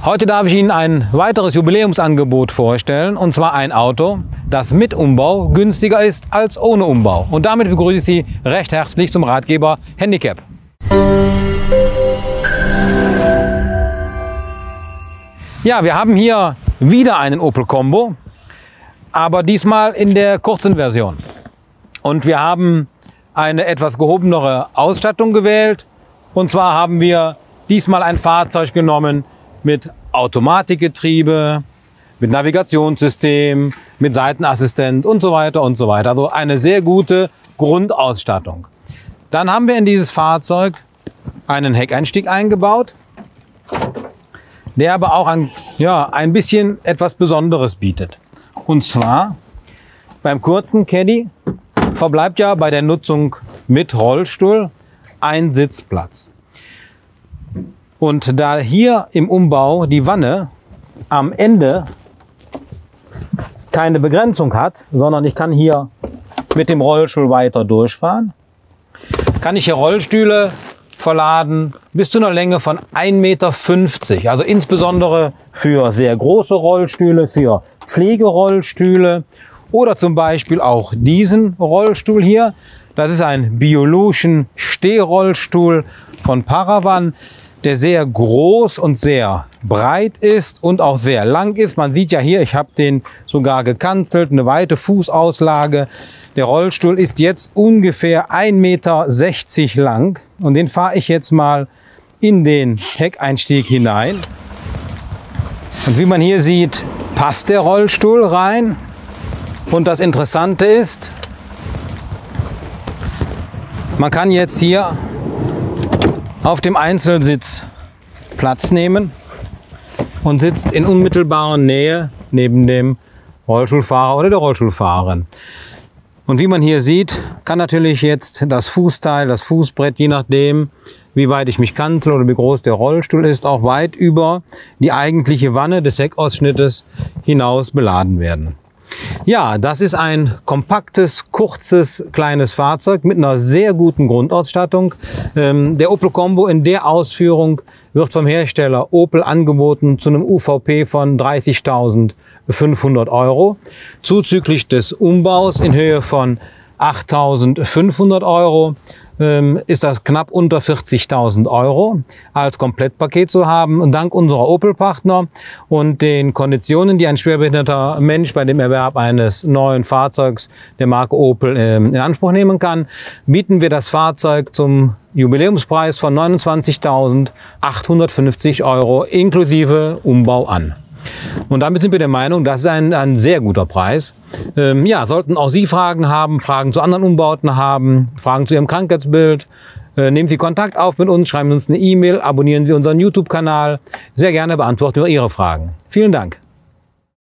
Heute darf ich Ihnen ein weiteres Jubiläumsangebot vorstellen, und zwar ein Auto, das mit Umbau günstiger ist als ohne Umbau. Und damit begrüße ich Sie recht herzlich zum Ratgeber Handicap. Ja, wir haben hier wieder einen Opel Combo, aber diesmal in der kurzen Version. Und wir haben eine etwas gehobenere Ausstattung gewählt. Und zwar haben wir diesmal ein Fahrzeug genommen mit Automatikgetriebe, mit Navigationssystem, mit Seitenassistent und so weiter und so weiter. Also eine sehr gute Grundausstattung. Dann haben wir in dieses Fahrzeug einen Heckeinstieg eingebaut, der aber auch ein bisschen etwas Besonderes bietet. Und zwar beim kurzen Caddy verbleibt ja bei der Nutzung mit Rollstuhl ein Sitzplatz. Und da hier im Umbau die Wanne am Ende keine Begrenzung hat, sondern ich kann hier mit dem Rollstuhl weiter durchfahren, kann ich hier Rollstühle verladen bis zu einer Länge von 1,50 Meter. Also insbesondere für sehr große Rollstühle, für Pflegerollstühle oder zum Beispiel auch diesen Rollstuhl hier. Das ist ein Biolution Stehrollstuhl von Paravan, der sehr groß und sehr breit ist und auch sehr lang ist. Man sieht ja hier, ich habe den sogar gekanzelt, eine weite Fußauslage. Der Rollstuhl ist jetzt ungefähr 1,60 Meter lang und den fahre ich jetzt mal in den Heckeinstieg hinein. Und wie man hier sieht, passt der Rollstuhl rein. Und das Interessante ist, man kann jetzt hier auf dem Einzelsitz Platz nehmen und sitzt in unmittelbarer Nähe neben dem Rollstuhlfahrer oder der Rollstuhlfahrerin. Und wie man hier sieht, kann natürlich jetzt das Fußteil, das Fußbrett, je nachdem, wie weit ich mich kanzel oder wie groß der Rollstuhl ist, auch weit über die eigentliche Wanne des Heckausschnittes hinaus beladen werden. Ja, das ist ein kompaktes, kurzes, kleines Fahrzeug mit einer sehr guten Grundausstattung. Der Opel Combo in der Ausführung wird vom Hersteller Opel angeboten zu einem UVP von 30.500 €, zuzüglich des Umbaus in Höhe von 8.500 € ist das knapp unter 40.000 € als Komplettpaket zu haben. Und dank unserer Opel-Partner und den Konditionen, die ein schwerbehinderter Mensch bei dem Erwerb eines neuen Fahrzeugs der Marke Opel in Anspruch nehmen kann, bieten wir das Fahrzeug zum Jubiläumspreis von 29.850 € inklusive Umbau an. Und damit sind wir der Meinung, das ist ein sehr guter Preis. Ja, sollten auch Sie Fragen haben, Fragen zu anderen Umbauten haben, Fragen zu Ihrem Krankheitsbild, nehmen Sie Kontakt auf mit uns, schreiben uns eine E-Mail, abonnieren Sie unseren YouTube-Kanal. Sehr gerne beantworten wir Ihre Fragen. Vielen Dank.